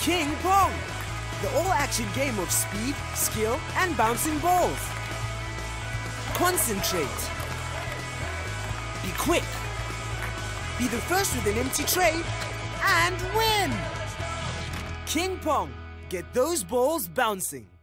King Pong, the all-action game of speed, skill, and bouncing balls. Concentrate. Be quick. Be the first with an empty tray, and win! King Pong, get those balls bouncing.